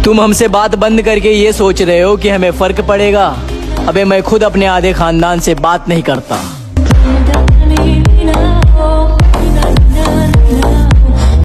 तुम हमसे बात बंद करके ये सोच रहे हो कि हमें फर्क पड़ेगा? अबे मैं खुद अपने आधे खानदान से बात नहीं करता।